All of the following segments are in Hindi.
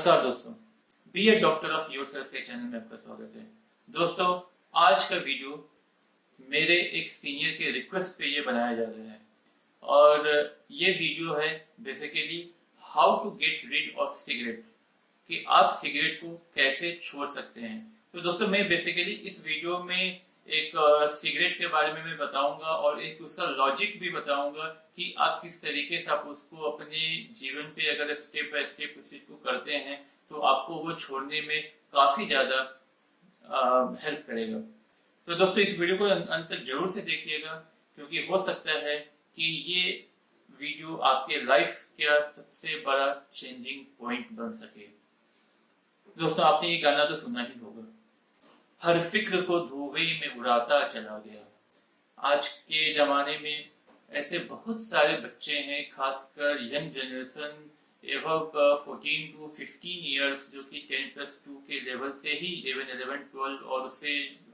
नमस्कार दोस्तों, be a doctor of yourself के चैनल में आपका स्वागत है। दोस्तों, आज का वीडियो मेरे एक सीनियर के रिक्वेस्ट पे ये बनाया जा रहा है और ये वीडियो है basically how to get rid of cigarette, कि आप सिगरेट को कैसे छोड़ सकते हैं। तो दोस्तों, मैं बेसिकली इस वीडियो में एक सिगरेट के बारे में मैं बताऊंगा और एक उसका लॉजिक भी बताऊंगा कि आप किस तरीके से आप उसको अपने जीवन पे अगर स्टेप बाय स्टेप उस चीज को करते हैं तो आपको वो छोड़ने में काफी ज्यादा हेल्प करेगा। तो दोस्तों, इस वीडियो को अंत तक जरूर से देखिएगा, क्योंकि हो सकता है कि ये वीडियो आपके लाइफ का सबसे बड़ा चेंजिंग पॉइंट बन सके। दोस्तों, आपने ये गाना तो सुना ही होगा, हर फिक्र को धुएं में उड़ाता चला गया। आज के जमाने में ऐसे बहुत सारे बच्चे हैं, खासकर यंग जनरेशन एवं 14 to 15 इयर्स, जो कि 10+2 के लेवल से ही 11, 12 और उससे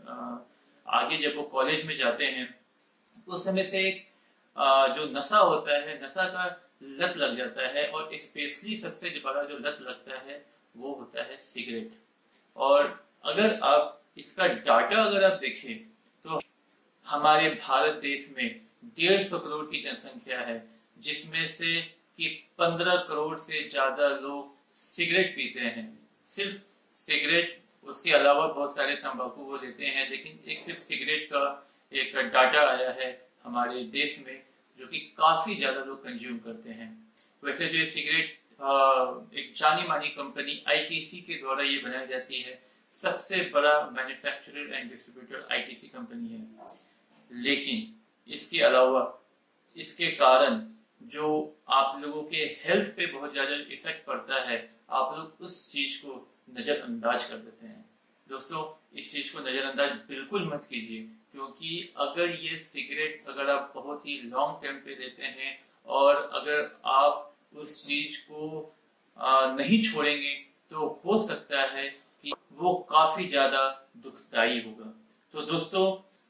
आगे जब वो कॉलेज में जाते हैं उस समय से एक जो नशा होता है, नशा का लत लग जाता है और स्पेशली सबसे बड़ा जो लत लगता है वो होता है सिगरेट। और अगर आप इसका डाटा अगर आप देखें तो हमारे भारत देश में 150 करोड़ की जनसंख्या है, जिसमें से कि 15 करोड़ से ज्यादा लोग सिगरेट पीते हैं। सिर्फ सिगरेट, उसके अलावा बहुत सारे तंबाकू वो लेते हैं, लेकिन एक सिर्फ सिगरेट का एक डाटा आया है हमारे देश में जो कि काफी ज्यादा लोग कंज्यूम करते हैं। वैसे जो सिगरेट एक जानी मानी कंपनी आईटीसी के द्वारा ये बनाई जाती है, सबसे बड़ा manufacturer and distributor ITC company है। लेकिन इसके अलावा इसके कारण जो आप लोगों के हेल्थ पे बहुत ज्यादा इफेक्ट पड़ता है, आप लोग उस चीज को नजरअंदाज कर देते हैं। दोस्तों, इस चीज को नजरअंदाज बिल्कुल मत कीजिए, क्योंकि अगर ये सिगरेट अगर आप बहुत ही लॉन्ग टर्म पे लेते हैं और अगर आप उस चीज को नहीं छोड़ेंगे तो हो सकता है कि वो काफी ज्यादा दुखदाई होगा। तो दोस्तों,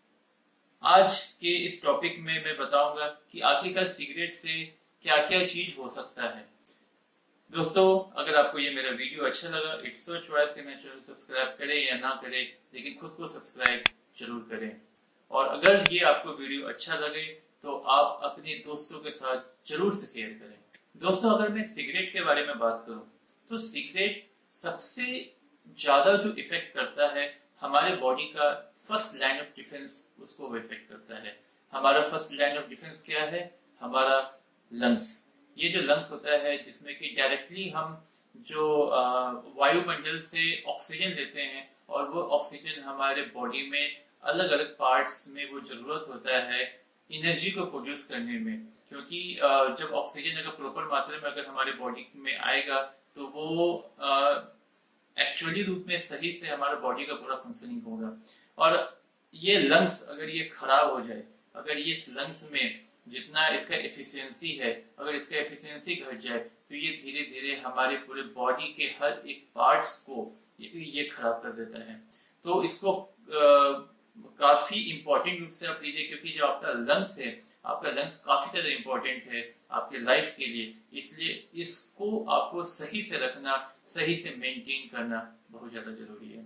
आज के इस टॉपिक में मैं बताऊंगा कि आखिरकार सिगरेट से क्या क्या चीज हो सकता है। दोस्तों, अगर आपको ये मेरा वीडियो अच्छा लगा, इट्स योर चॉइस कि मेरे चैनल सब्सक्राइब करें या ना करें, लेकिन खुद को सब्सक्राइब जरूर करें। और अगर ये आपको वीडियो अच्छा लगे तो आप अपने दोस्तों के साथ जरूर से शेयर करें। दोस्तों, अगर मैं सिगरेट के बारे में बात करूं तो सिगरेट सबसे ज्यादा जो इफेक्ट करता है हमारे बॉडी का फर्स्ट लाइन ऑफ डिफेंस, उसको वो इफेक्ट करता है। हमारा फर्स्ट लाइन ऑफ डिफेंस क्या है? हमारा लंग्स। ये जो लंग्स होता है जिसमें कि डायरेक्टली हम जो वायुमंडल से ऑक्सीजन लेते हैं और वो ऑक्सीजन हमारे बॉडी में अलग अलग पार्ट्स में वो जरूरत होता है एनर्जी को प्रोड्यूस करने में। क्योंकि जब ऑक्सीजन अगर प्रॉपर मात्रा में अगर हमारे बॉडी में आएगा तो वो एक्चुअली रूप में सही से हमारा बॉडी का पूरा फंक्शनिंग होगा। और ये लंग्स अगर ये खराब हो जाए, अगर ये लंग्स में जितना इसका एफिशिएंसी है, अगर इसका एफिशिएंसी घट जाए तो ये धीरे धीरे हमारे पूरे बॉडी के हर एक पार्ट्स को ये खराब कर देता है। तो इसको काफी इंपॉर्टेंट रूप से आप लीजिए, क्योंकि जो आपका लंग्स है, आपका लंग्स काफी ज्यादा इंपॉर्टेंट है आपके लाइफ के लिए। इसलिए इसको आपको सही से रखना, सही से मेंटेन करना बहुत ज्यादा जरूरी है।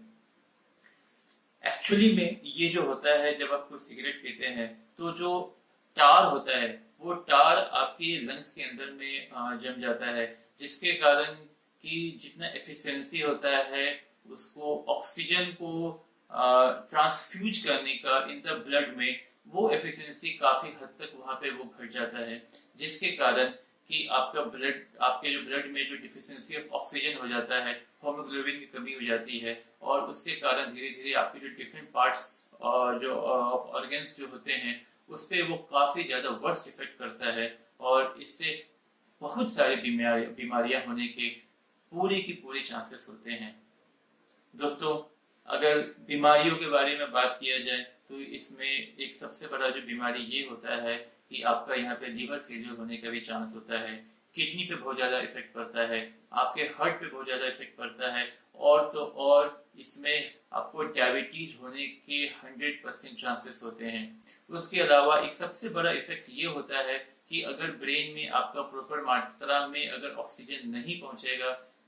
एक्चुअली में ये जो होता है, जब आप कोई सिगरेट पीते हैं तो जो टार होता है वो टार आपके लंग्स के अंदर में जम जाता है, जिसके कारण कि जितना एफिशिएंसी होता है उसको ऑक्सीजन को ट्रांसफ्यूज करने का इन द ब्लड में, वो एफिशिएंसी काफी हद तक वहां पे वो घट जाता है, जिसके कारण कि आपका ब्लड, आपके जो ब्लड में जो डिफिशिएंसी ऑफ ऑक्सीजन हो जाता है, हीमोग्लोबिन की कमी हो जाती है और उसके कारण धीरे धीरे आपके जो डिफरेंट पार्ट्स जो ऑर्गन्स जो होते हैं उस पे वो काफी ज्यादा वर्स्ट इफेक्ट करता है और इससे बहुत सारी बीमारियां होने के पूरे की पूरे चांसेस होते हैं। दोस्तों, अगर बीमारियों के बारे में बात किया जाए तो इसमें एक सबसे बड़ा जो बीमारी ये होता है कि आपका यहाँ पे लीवर फेलियर होने का भी चांस होता है, किडनी पे बहुत ज्यादा इफेक्ट पड़ता है, आपके हार्ट पे बहुत ज्यादा इफेक्ट पड़ता है और तो और इसमें आपको डायबिटीज होने के 100% चांसेस होते हैं। उसके अलावा एक सबसे बड़ा इफेक्ट ये होता है कि अगर ब्रेन में आपका प्रॉपर मात्रा में अगर ऑक्सीजन नहीं पहुंचेगा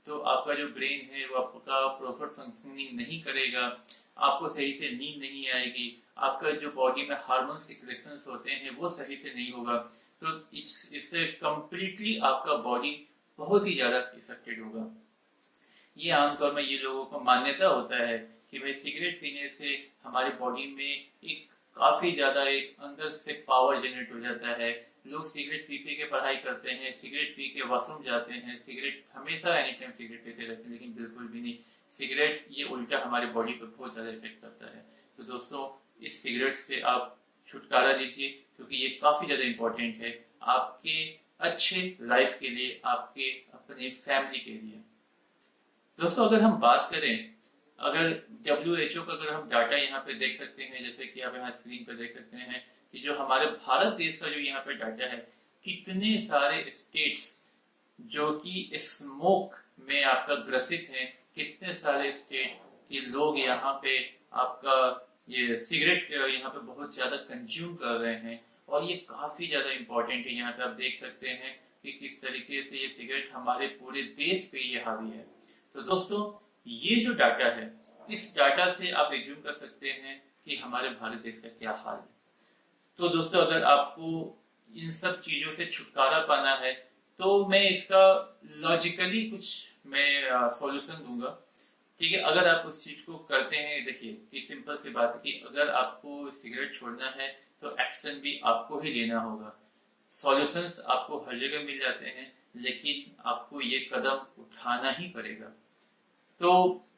तो आपका जो ब्रेन है वो आपका प्रॉपर फंक्शनिंग नहीं करेगा, आपको सही से नींद नहीं आएगी, आपका जो बॉडी में हार्मोन सिक्रेशंस होते हैं वो सही से नहीं होगा। तो इससे कंप्लीटली आपका बॉडी बहुत ही ज्यादा इफेक्टेड होगा। ये आमतौर में ये लोगों का मान्यता होता है कि भाई सिगरेट पीने से हमारी बॉडी में एक काफी ज्यादा एक अंदर से पावर जनरेट हो जाता है। लोग सिगरेट पी पी के पढ़ाई करते हैं, सिगरेट पी के वॉशरूम जाते हैं, सिगरेट हमेशा एनी टाइम सिगरेट पीते रहते हैं, लेकिन बिल्कुल भी नहीं। सिगरेट ये उल्टा हमारी बॉडी पर बहुत ज्यादा इफेक्ट करता है। तो दोस्तों, इस सिगरेट से आप छुटकारा दीजिए, क्योंकि ये काफी ज्यादा इंपॉर्टेंट है आपके अच्छे लाइफ के लिए, आपके अपने फैमिली के लिए। दोस्तों, अगर हम बात करें, अगर WHO का अगर हम डाटा यहाँ पे देख सकते हैं, जैसे कि आप यहाँ स्क्रीन पर देख सकते हैं कि जो हमारे भारत देश का जो यहाँ पे डाटा है, कितने सारे स्टेट्स जो कि स्मोक में आपका ग्रसित हैं, कितने सारे स्टेट के लोग यहाँ पे आपका ये सिगरेट यहाँ पे बहुत ज्यादा कंज्यूम कर रहे हैं। और ये काफी ज्यादा इंपॉर्टेंट है। यहाँ पे आप देख सकते हैं कि किस तरीके से ये सिगरेट हमारे पूरे देश पे ये हावी है। तो दोस्तों, ये जो डाटा है, इस डाटा से आप एज्यूम कर सकते हैं कि हमारे भारत देश का क्या हाल है। तो दोस्तों, अगर आपको इन सब चीजों से छुटकारा पाना है तो मैं इसका लॉजिकली कुछ मैं सॉल्यूशन दूंगा। ठीक है, अगर आप उस चीज को करते हैं, देखिए कि सिंपल सी बात है कि अगर आपको सिगरेट छोड़ना है तो एक्शन भी आपको ही लेना होगा। सॉल्यूशंस आपको हर जगह मिल जाते हैं, लेकिन आपको ये कदम उठाना ही पड़ेगा। तो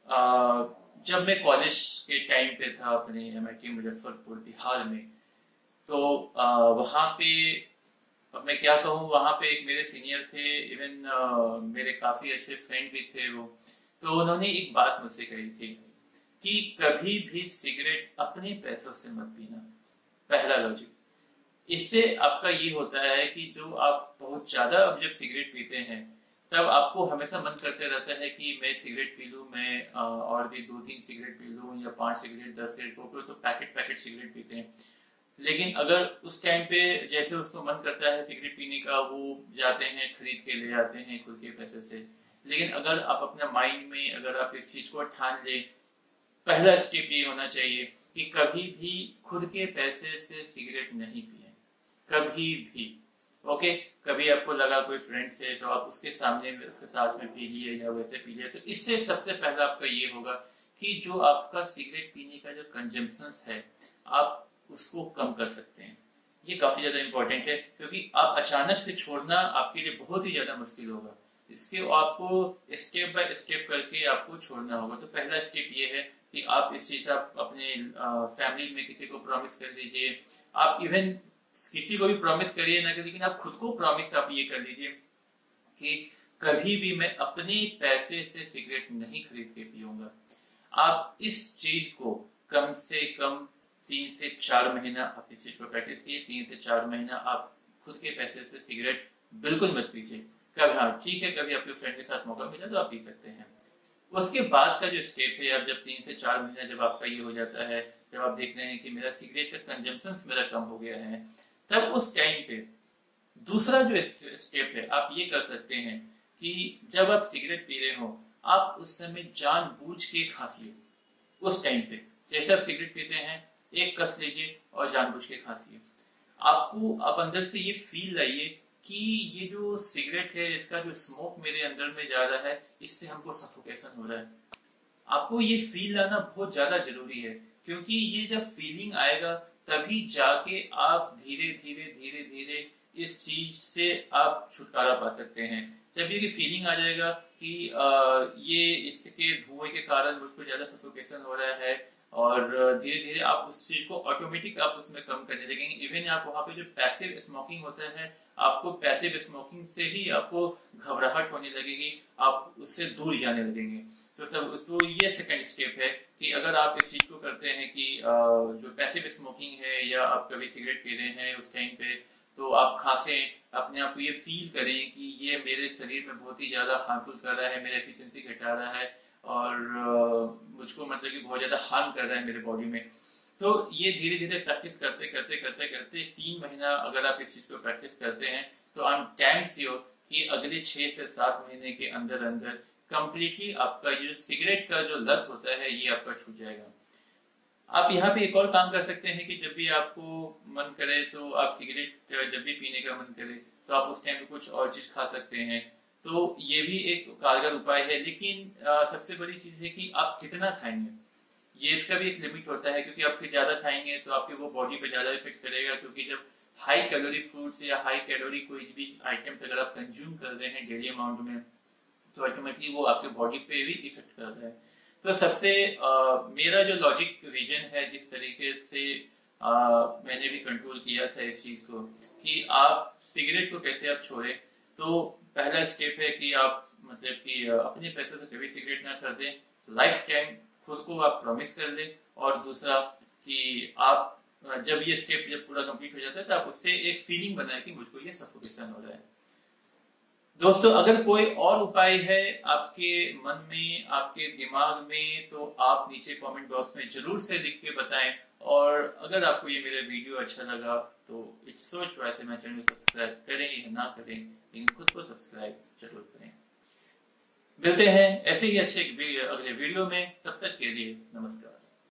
जब मैं कॉलेज के टाइम पे था अपने MIT मुजफ्फरपुर बिहार में, तो वहाँ पे, अब मैं क्या कहूँ, वहाँ पे एक मेरे सीनियर थे, इवन मेरे काफी अच्छे फ्रेंड भी थे वो। तो उन्होंने एक बात मुझसे कही थी कि कभी भी सिगरेट अपने पैसों से मत पीना। पहला लॉजिक। इससे आपका ये होता है कि जो आप बहुत ज्यादा अब जब सिगरेट पीते हैं, तब आपको हमेशा मन करते रहता है कि मैं सिगरेट पी लूं, मैं और भी 2-3 सिगरेट पी लूं, या 5 सिगरेट, 10 सिगरेट, तो पैकेट सिगरेट पीते हैं। लेकिन अगर उस टाइम पे जैसे उसको मन करता है सिगरेट पीने का, वो जाते हैं खरीद के ले आते हैं खुद के पैसे से। लेकिन अगर आप अपने माइंड में अगर आप इस चीज को ठान ले, पहला स्टेप ये होना चाहिए कि कभी भी खुद के पैसे से सिगरेट नहीं पिए, कभी भी। ओके, कभी आपको लगा कोई फ्रेंड से, तो आप उसके सामने में उसके साथ में पी लिए या वैसे पी लिए। तो इससे सबसे पहला आपका ये होगा कि जो आपका सिगरेट पीने का जो कंजम्पशन है, आप उसको कम कर सकते हैं। ये काफी ज्यादा इंपॉर्टेंट है, क्योंकि आप अचानक से छोड़ना आपके लिए बहुत ही ज्यादा मुश्किल होगा। इसके आपको स्टेप बाय स्टेप करके आपको छोड़ना होगा। तो पहला स्टेप ये है कि आप इस चीज आप अपने फैमिली में किसी को प्रॉमिस कर दीजिए। आप इवन किसी को भी प्रॉमिस करिए ना, लेकिन आप खुद को प्रॉमिस आप ये कर लीजिए कि कभी भी मैं अपने पैसे से सिगरेट नहीं खरीद के पीऊंगा। आप इस चीज को कम से कम 3 से 4 महीना आप इस चीज को प्रैक्टिस कीजिए। 3 से 4 महीना आप खुद के पैसे से सिगरेट बिल्कुल मत पीजिए। कभी, हाँ ठीक है, कभी आपके फ्रेंड के साथ मौका मिला तो आप पी सकते हैं। उसके बाद का जो स्टेप है, अब जब 3 से 4 महीना जब आपका ये हो जाता है, जब आप देख रहे हैं कि मेरा सिगरेट का कंजम्पशन मेरा कम हो गया है, तब उस टाइम पे दूसरा जो स्टेप है, आप ये कर सकते हैं कि जब आप सिगरेट पी रहे हो, आप उस समय जानबूझ के खांसिए। उस टाइम पे जैसे आप सिगरेट पीते हैं, एक कस लीजिए और जानबूझ के खांसिए। आपको आप अंदर से ये फील लाइए कि ये जो सिगरेट है, इसका जो स्मोक मेरे अंदर में जा रहा है, इससे हमको सफोकेशन हो रहा है। आपको ये फील लाना बहुत ज्यादा जरूरी है, क्योंकि ये जब फीलिंग आएगा तभी जाके आप धीरे धीरे धीरे धीरे इस चीज से आप छुटकारा पा सकते हैं। जब ये फीलिंग आ जाएगा कि ये इसके धुएं के कारण मुझको ज्यादा सफोकेशन हो रहा है, और धीरे धीरे आप उस चीज को ऑटोमेटिक आप उसमें कम करने लगेंगे। इवन आप वहाँ पे जो पैसिव स्मोकिंग होता है, आपको पैसिव स्मोकिंग से ही आपको घबराहट होने लगेगी, आप उससे दूर जाने लगेंगे। तो ये सेकंड स्टेप है कि अगर आप इस चीज को करते हैं कि जो पैसिव स्मोकिंग है, या आप कभी सिगरेट पी रहे हैं उस टाइम पे, तो आप खांसें, अपने आप को ये फील करें कि ये मेरे शरीर में बहुत ही ज्यादा हार्मफुल कर रहा है, मेरा एफिशिएंसी घटा रहा है, और मुझको मतलब कि बहुत ज्यादा हार्म कर रहा है मेरे बॉडी में। तो ये धीरे धीरे प्रैक्टिस करते करते करते करते 3 महीना अगर आप इस चीज को प्रैक्टिस करते हैं, तो आई एम डैम श्योर कि अगले 6 से 7 महीने के अंदर अंदर कंप्लीटली आपका ये सिगरेट का जो लत होता है ये आपका छूट जाएगा। आप यहाँ पे एक और काम कर सकते हैं कि जब भी आपको मन करे तो आप सिगरेट जब भी पीने का मन करे तो आप उस टाइम पे कुछ और चीज खा सकते हैं। तो ये भी एक कारगर उपाय है, लेकिन सबसे बड़ी चीज है कि आप कितना खाएंगे। ये इसका भी एक लिमिट होता है, क्योंकि आप ज्यादा खाएंगे तो आपके वो बॉडी पे ज्यादा इफेक्ट करेगा। क्योंकि जब हाई कैलोरी फूड्स या हाई कैलोरी कोई भी आइटम्स अगर आप कंज्यूम कर रहे हैं डेली अमाउंट में, तो अल्टीमेटली वो आपके बॉडी पे भी इफेक्ट करता है। तो सबसे मेरा जो लॉजिक रीजन है, जिस तरीके से मैंने भी कंट्रोल किया था इस चीज को कि आप सिगरेट को कैसे आप छोड़े, तो पहला स्टेप है कि आप मतलब कि अपने पैसे से कभी सिगरेट ना खरीदें, लाइफ टाइम खुद को आप प्रॉमिस कर लें। और दूसरा कि आप जब ये स्टेप जब पूरा कंप्लीट हो जाता है तो आप उससे एक फीलिंग बनाएं कि मुझको ये सफोकेशन हो रहा है। दोस्तों, अगर कोई और उपाय है आपके मन में, आपके दिमाग में, तो आप नीचे कमेंट बॉक्स में जरूर से लिख के बताएं। और अगर आपको ये मेरा वीडियो अच्छा लगा तो इट्स सो चॉइस है, मैं चैनल को सब्सक्राइब करें या ना करें, लेकिन खुद को सब्सक्राइब जरूर करें। मिलते हैं ऐसे ही अच्छे अगले वीडियो में, तब तक के लिए नमस्कार।